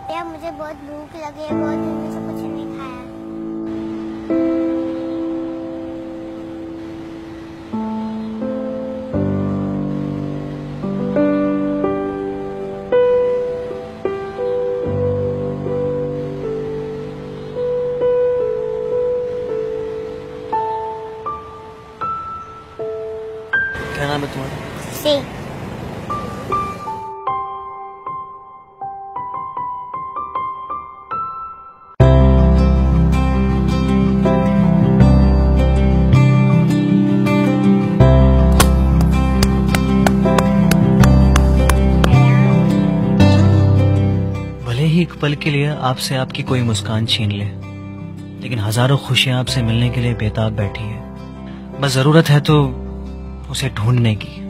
भैया मुझे बहुत भूख लगी है, बहुत दिन से कुछ नहीं खाया। क्या नाम है तुम्हारा? सी। भले ही एक पल के लिए आपसे आपकी कोई मुस्कान छीन ले, लेकिन हजारों खुशियां आपसे मिलने के लिए बेताब बैठी है। बस जरूरत है तो उसे ढूंढने की।